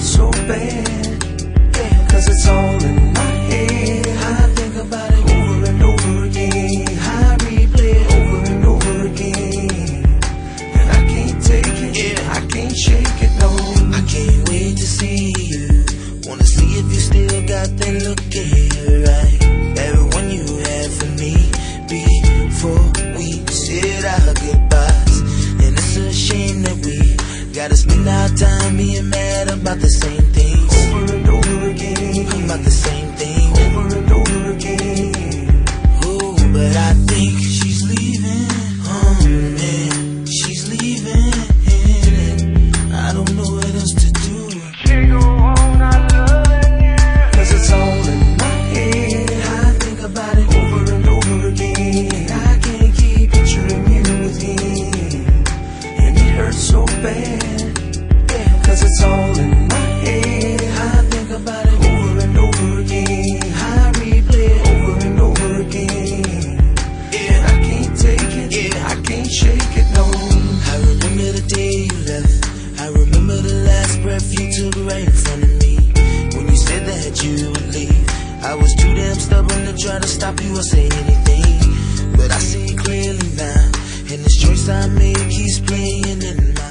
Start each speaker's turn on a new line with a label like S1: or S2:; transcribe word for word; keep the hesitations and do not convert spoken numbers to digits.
S1: hurts so bad, yeah, cause it's all in my head. I think about it over and over again, I replay it over and over again, and I can't take it, yeah, I can't shake it, no.
S2: I can't wait to see you, wanna see if you still got that look in your eye, that one you had for me before we said our goodbyes. And it's a shame that we gotta spend our time being mad about the same things,
S1: over and over again,
S2: about the same thing,
S1: over and over again.
S2: Oh, but I think she's leaving, oh man, she's leaving, and I don't know what else to do.
S1: Can't go on not loving you, cause it's all in my head. I think about it over and over again, I can't keep picturing you again, and it hurts so bad, yeah, cause it's all in my head. I think about it over and over again, I replay it over and over again, and I can't take it, yeah, I can't shake it, no.
S2: I remember the day you left, I remember the last breath you took right in front of me, when you said that you would leave. I was too damn stubborn to try to stop you or say anything, but I see it clearly now, and this choice I made keeps playing in my